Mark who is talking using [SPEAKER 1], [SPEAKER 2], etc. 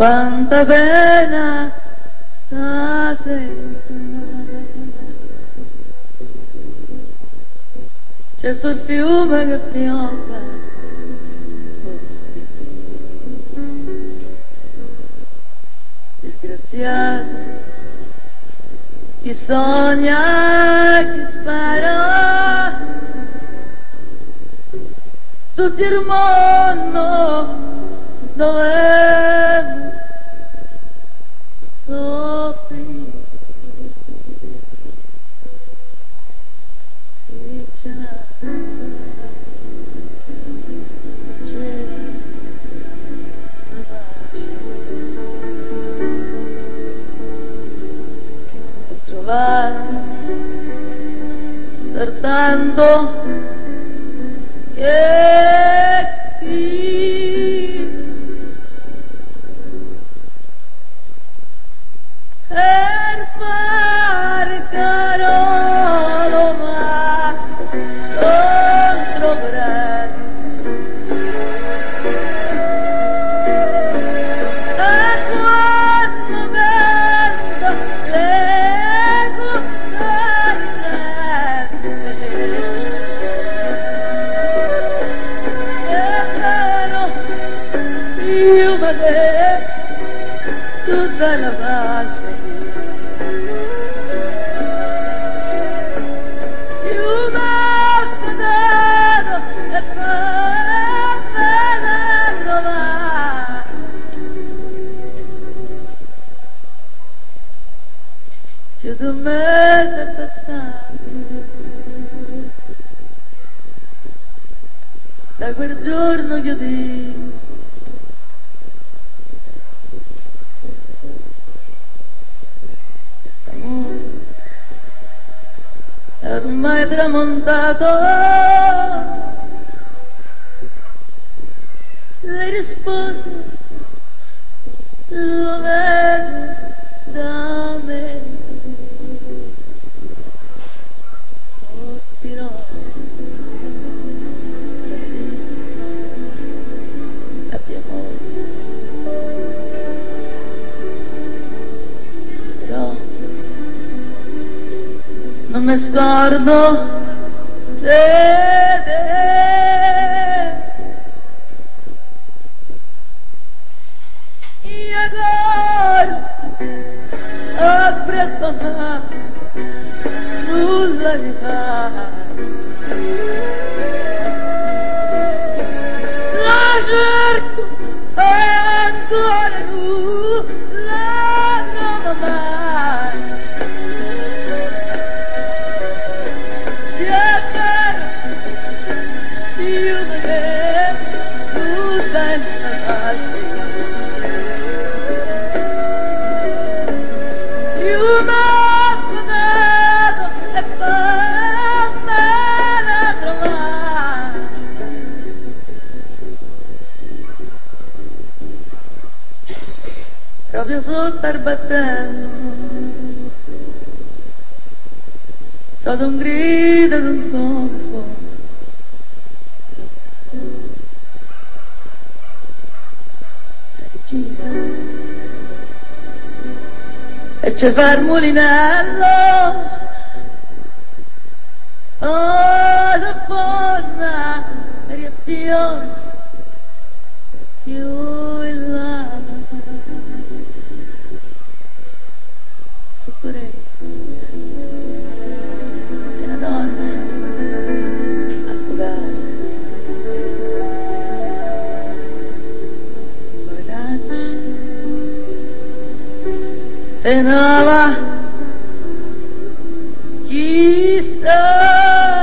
[SPEAKER 1] quanta pena la sera. C'è sul fiume che piomba così, disgraziato, chi sogna, chi spara, tutto il mondo dove soffri. Se c'è trovare soltanto che qui per fare carolo ma non troverai. E quando vento l'eco io vado tutta la pace, io mi vedo e poi me trovare. Più di un mese è passato da quel giorno che io dissi è ormai tramontato. Le rispose lo vedo da me, sospirò abbiamo però non mi scordo te. Io ho preso nulla di fare, la cerco e ancora nulla trova mai. Se è vero, io me tutta in pace, io mi ho vedo e poi me la trovare. Proprio sotto il battello sotto un grido di un topo, si gira e c'è fa il mulinello, oh la buona riappiora più in là su Corea. E nada, chissà.